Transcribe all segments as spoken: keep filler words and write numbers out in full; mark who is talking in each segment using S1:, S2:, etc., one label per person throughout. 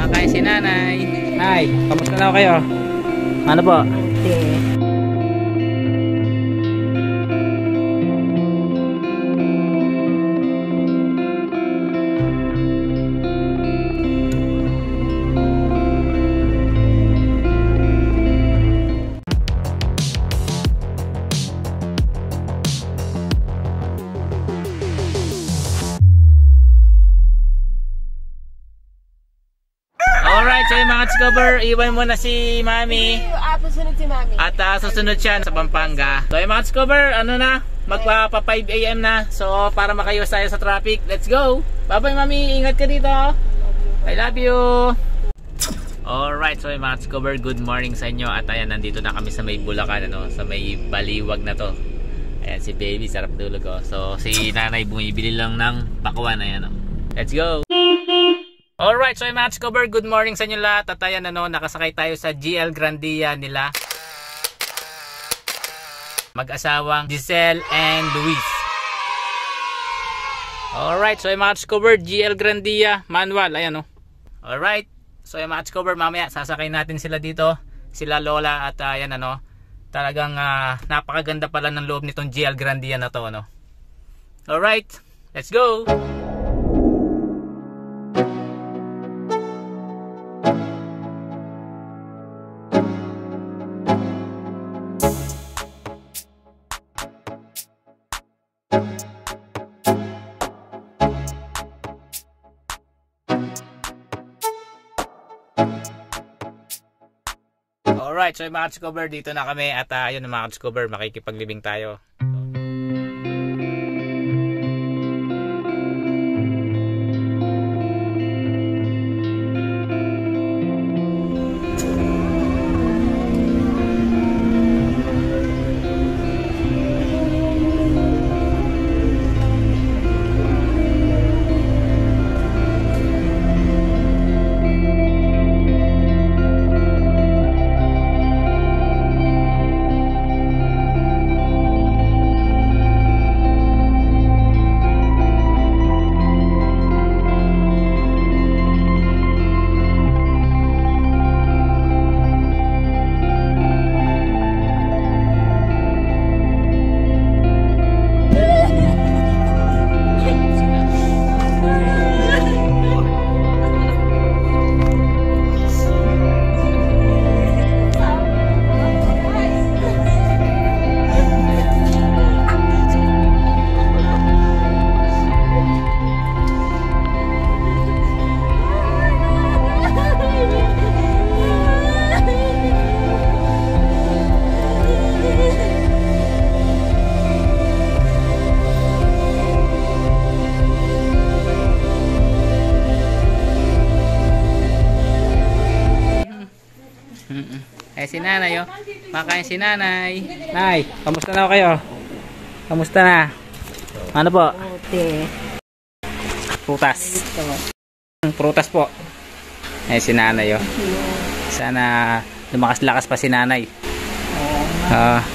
S1: Makain si nanay. Nay, kamusta na kayo? Ano po?
S2: Okay.
S1: Alright, so yung mga discover, iwan mo na si Mami.
S2: Ah, susunod si Mami.
S1: At uh, susunod siya sa Pampanga. So yung mga discover, ano na, magpa five A M na. So para makaiwas tayo sa traffic, let's go! Bye bye Mami, ingat ka dito. I love you. Alright, so yung mga discover, good morning sa inyo. At ayan, nandito na kami sa may Bulacan, ano, sa may baliwag na to. Ayan si baby, sarap tulog oh. So si nanay bumibili lang ng pakwan. Ayan oh. Let's go! Alright, so yung mga discover, good morning sa inyo lahat. At ayan, ano, nakasakay tayo sa G L Grandia nila mag-asawang Giselle and Luis. Alright, so yung mga discover, G L Grandia manual, ayan oh. Alright, so yung mga discover, mamaya sasakay natin sila dito, sila Lola. At uh, ayan ano, talagang uh, napakaganda pala ng loob nitong G L Grandia na to, ano. Alright, let's go! Alright, so yung mga discover, dito na kami. At uh, ayun mga discover, makikipaglibing tayo. Eh si nanay oh. Makain si nanay. Nay, kamusta na kayo? Kamusta na? Ano po?
S2: Okay.
S1: Prutas. Prutas po. Eh si nanay oh. Sana lumakas-lakas pa si nanay. Ah. Uh,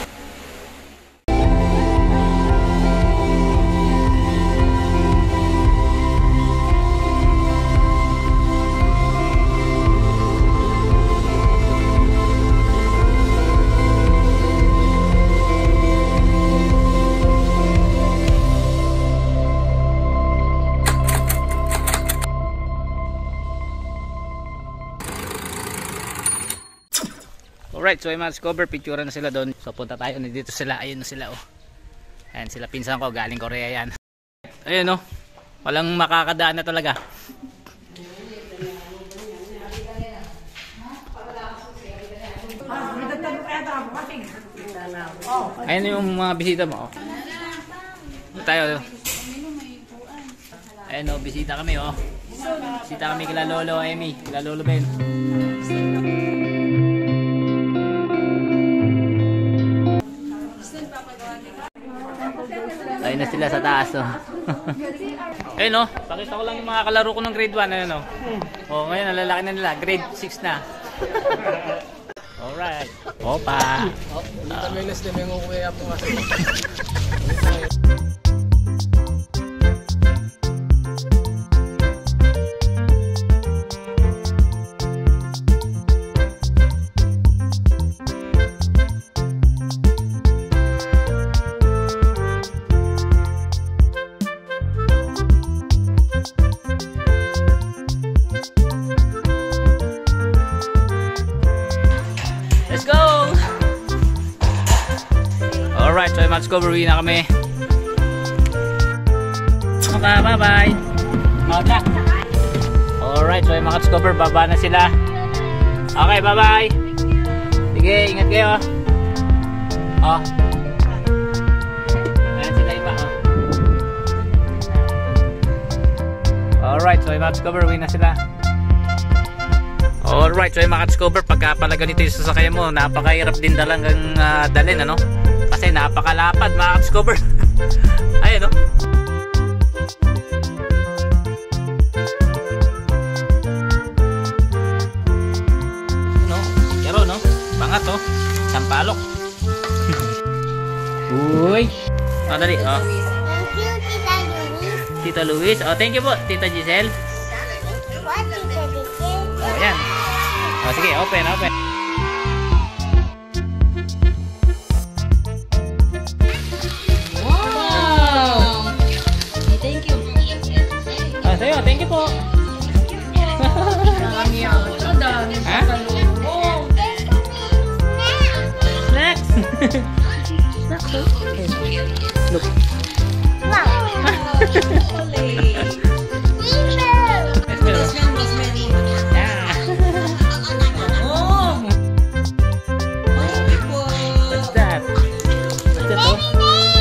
S1: Alright, so yung mga discover, picture na sila doon. So punta tayo, nandito sila, ayun na sila oh. Ayan sila, pinsan ko, galing Korea yan. Ayun oh, walang makakadaan na talaga. Ayun yung mga bisita mo oh. Tayo. Ayun oh, bisita kami oh. Bisita kami kila Lolo Amy, kila Lolo Ben. Ayun na sila sa taas oh. Ayun oh, pakita ko lang yung mga kalaro ko ng grade one. Ayun oh. Oh, ngayon nalalaki na nila, grade six na. Alright. Opa. Oh, dito may nas na may ngukuya po nga. So yung mga discover, uwi na kami. Okay, bye-bye. Maga. Alright, so yung mga discover, baba na sila. Okay, bye-bye. Sige, ingat kayo. Oh. Ayan sila iba, oh. Alright, so yung mga discover, uwi na sila. Alright, so yung mga discover, pagka pala ganito yung sasakyan mo, napakahirap din talagang uh, dalhin, ano? Kasi napakalapad, mga discover. Ayun, no? No? Pero, no? Bangat, oh. Sampalok. Uy. Oh, dali, oh.
S2: Thank you, Tita Luis.
S1: Tita Luis. Oh, thank you po, Tita Giselle.
S2: What, Tita Giselle?
S1: Oh, yan. Oh, sige, open, open.
S2: Wow! Thank you.
S1: Oh, sa'yo, thank you po.
S2: Dami ako. Dami.
S1: Ha? Snacks. Snacks, oh. Look.
S2: Wow!
S1: Yes, pero. Yeah. What's that? What's that, oh?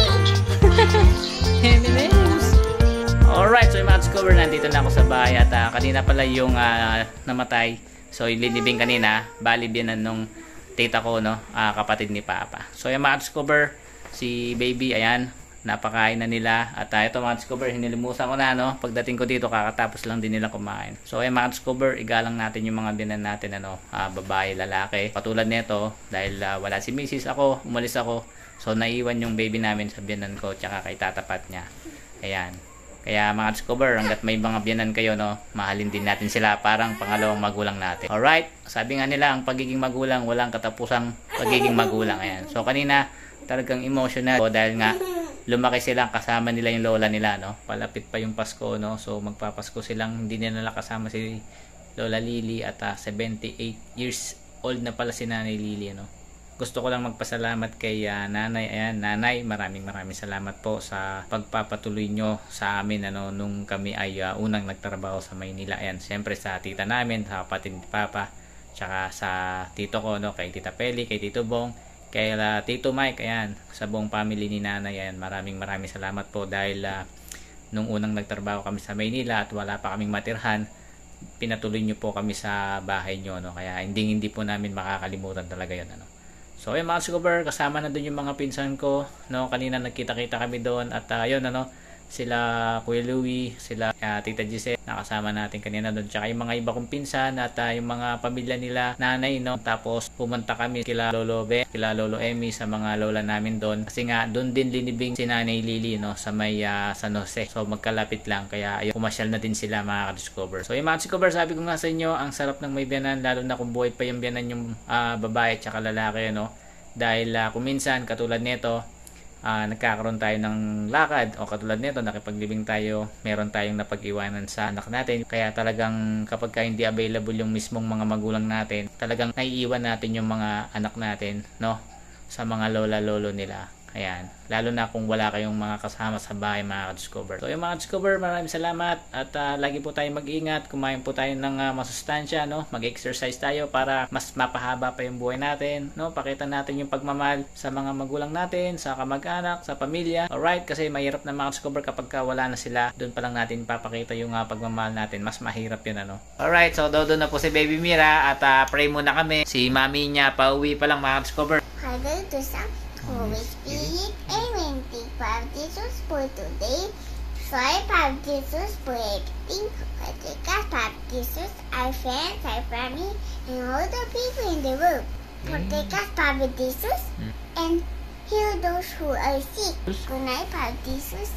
S1: M and M's. Alright, so yung mga discover, nandito na ako sa bahay at uh, kanina pala yung uh, namatay. So yung linibing kanina, bali biyanan nung tita ko, no, uh, kapatid ni Papa. So yung mga discover, si baby, ayan, napakain na nila. At uh, ito mga discover, hinilimusan ko na, no, pagdating ko dito, kakatapos lang din nila kumain. So yung mga discover, igalang natin yung mga biyanan natin, ano, uh, babae, lalaki. Patulad nito, dahil uh, wala si Missus ako, umalis ako. So naiwan yung baby namin sa biyanan ko, tsaka kay tatapat niya. Ayan. Kaya mga discover, hanggat may mga biyanan kayo, no, mahalin din natin sila, parang pangalawang magulang natin. Alright, sabi nga nila, ang pagiging magulang, walang katapusang pagiging magulang. Ayan. So kanina, talagang emotional o, dahil nga lumaki silang kasama nila yung lola nila, no. Palapit pa yung Pasko, no. So magpapasko silang, hindi nila kasama si Lola Lily at uh, seventy-eight years old na pala si Nanay Lily, no. Gusto ko lang magpasalamat kay uh, nanay. Ayan, nanay, maraming maraming salamat po sa pagpapatuloy nyo sa amin, ano, nung kami ay uh, unang nagtrabaho sa Maynila. Ayan, siyempre sa tita namin, sa kapatid ni Papa, tsaka sa tito ko, no, kay Tita Peli, kay Tito Bong, kay uh, Tito Mike, ayan, sa buong family ni nanay. Ayan, maraming maraming salamat po dahil uh, nung unang nagtrabaho kami sa Maynila at wala pa kaming matirhan, pinatuloy nyo po kami sa bahay nyo, no. Kaya hindi hindi po namin makakalimutan talaga yun, ano. So ayun mga discover, kasama na doon yung mga pinsan ko, no. Kanina nagkita-kita kami doon at uh, yun, ano, sila Kuya Louie, sila uh, Tita Giselle, nakasama natin kanina doon, tsaka yung mga iba kong pinsan at uh, yung mga pamilya nila nanay, no. Tapos pumunta kami kila Lolo Be, kila Lolo Emmy, sa mga lola namin doon, kasi nga doon din linibing si Nanay Lily, no, sa may uh, San Jose. So magkalapit lang, kaya ayun, pumasyal na din sila mga ka-discover. So yung mga discover, sabi ko nga sa inyo, ang sarap ng may biyanan, lalo na kung buhay pa yung biyanan yung uh, babae at lalaki, no. Dahil uh, kung minsan katulad nito, Uh, nagkakaroon tayo ng lakad o katulad nito, nakipaglibing tayo, meron tayong napag-iwanan sa anak natin. Kaya talagang kapag ka hindi available yung mismong mga magulang natin, talagang naiiwan natin yung mga anak natin, no, sa mga lola-lolo nila. Ayan, lalo na kung wala kayong mga kasama sa bahay, mga ka-discover. So yung mga discover, maraming salamat at uh, lagi po tayong mag-iingat, kumain po tayo ng uh, masustansya, no, mag-exercise tayo para mas mapahaba pa yung buhay natin, no, pakita natin yung pagmamahal sa mga magulang natin, sa kamag-anak, sa pamilya. Alright, kasi mahirap na mga discover kapag ka wala na sila, doon pa lang natin papakita yung uh, pagmamahal natin, mas mahirap yun, ano. Alright, so doon na po si Baby Mira at uh, pray muna kami. Si mami niya pauwi pa lang, mga discover.
S2: Father, to some Holy Spirit, Amen. Thank Father Jesus for today. Sorry, Father Jesus, for everything. Protect us, Father Jesus, our friends, our family, and all the people in the world. Protect us, Father Jesus, and heal those who are sick. Good night, Father Jesus.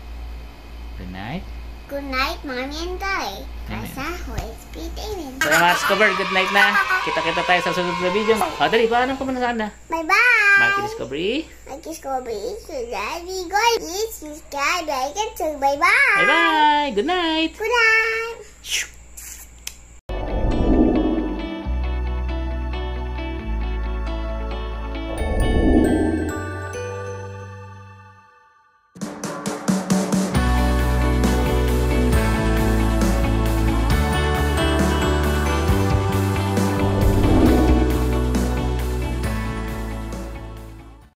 S1: Good night.
S2: Good night, Mommy and Daddy. Kasa, Holy Spirit, Amen.
S1: So mga discover, good night na. Kita-kita tayo sa sunod na video. O, dali, paano ko muna sana?
S2: Bye-bye.
S1: Maki Discovery.
S2: Maki Discovery. So, Daddy, go. Please subscribe, like, and bye-bye.
S1: Bye-bye. Good night.
S2: Good night.